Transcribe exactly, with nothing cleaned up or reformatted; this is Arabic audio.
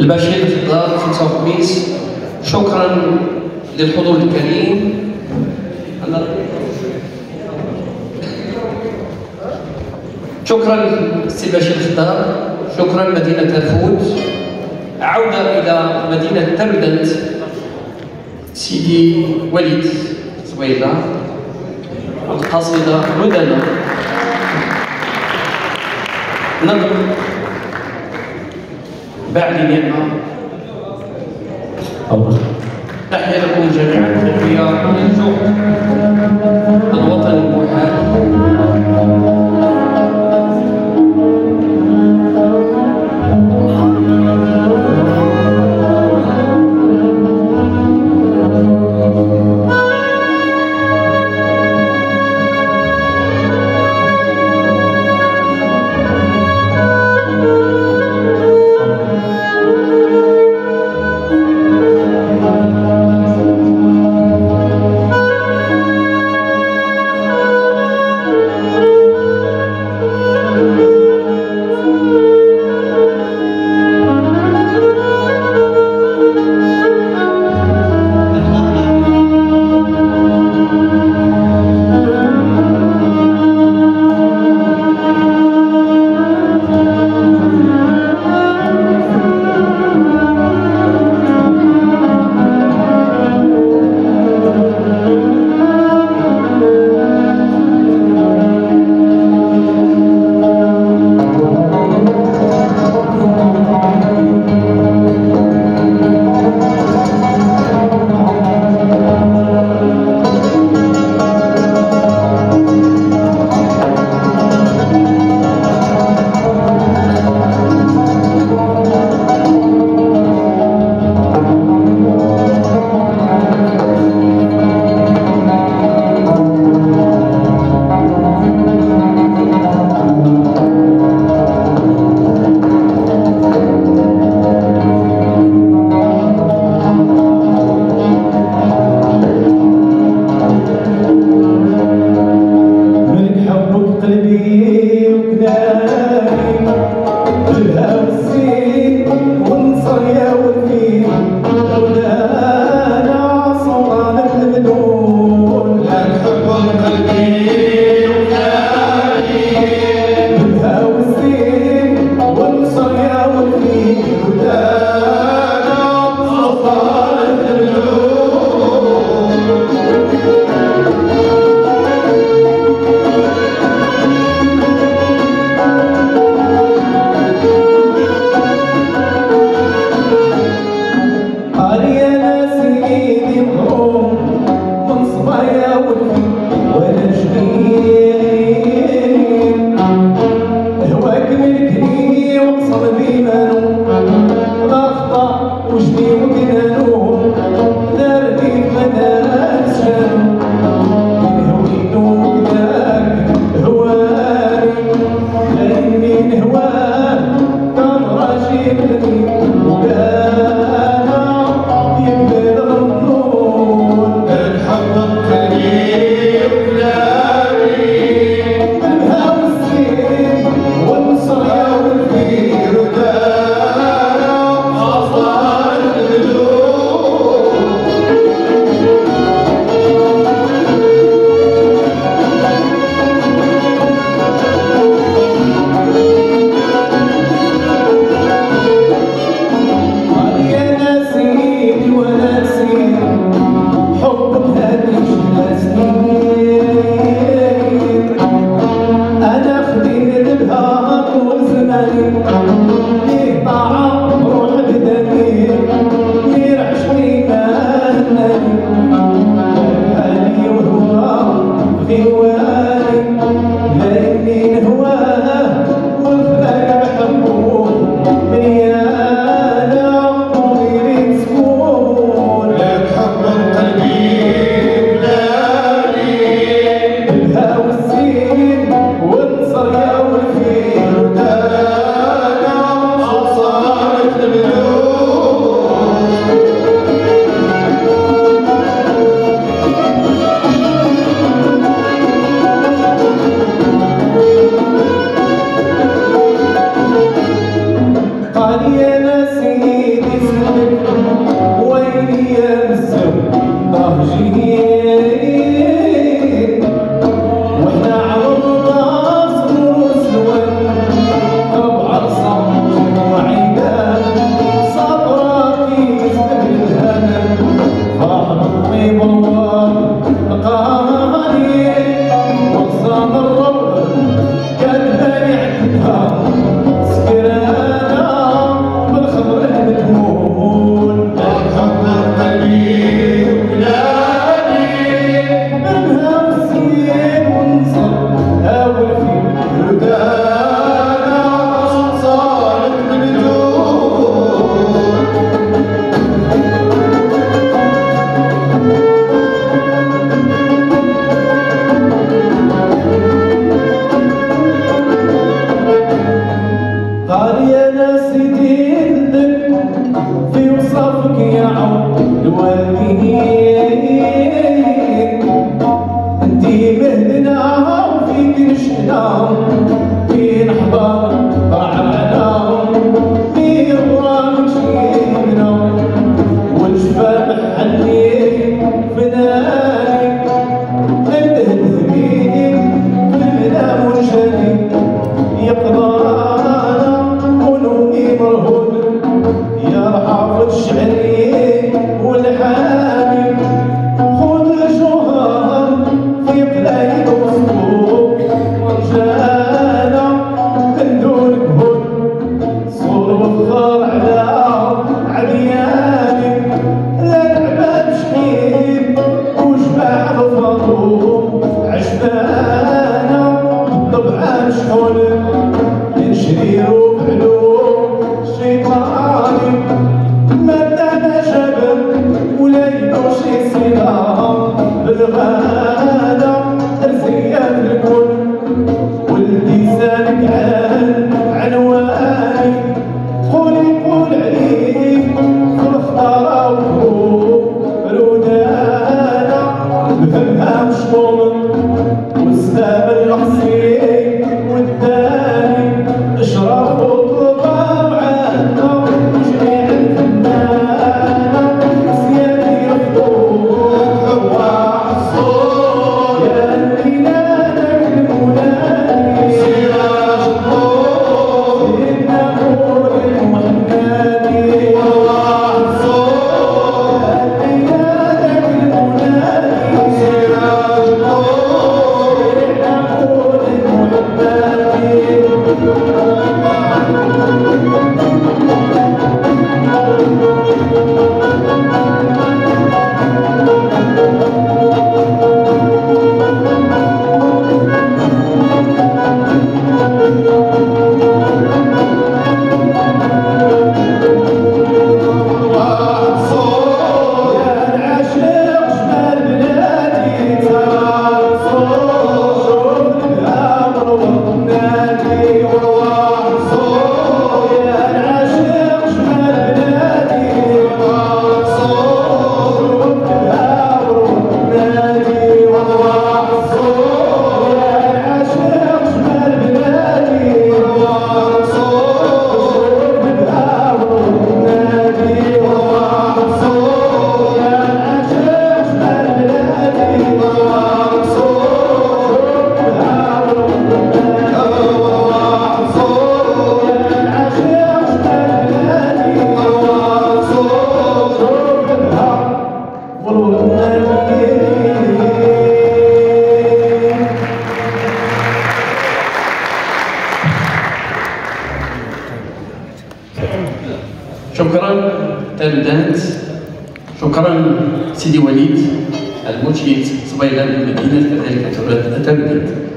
البشير الفضال خمسة وخميس. شكرا للحضور الكريم. شكرا سي البشير الفضال، شكرا مدينة الفود. عودة إلى مدينة تردنت سيدي وليد زويلة، القصيدة مدنة. نظم بعد نعمة. تحية لكم جميعا، تحية للجهد الوطن المحال. وستانا طبعا شحون نشريرو بعلوم شيطاني مدانا جبل ولا يدور شي صيغة بالغادة ترزية في الكل ولدي سالك عن عنواني قولي قول عليك فرخطارة وفوق رودانا بفهمها مشطوم وسام القصير والداني اشرب وطلبها معانا وجميع الفنانة سيادي رفضوك واحد صوت يا الليلانك المولاني سراج النور سيدنا نور المهناني واحد صوت يا الليلانك المولاني سراج النور سيدنا نور المهناني شكرا تابدانت، شكرا سيدي وليد المنشد صبيغة من مدينة كذلك تابدانت.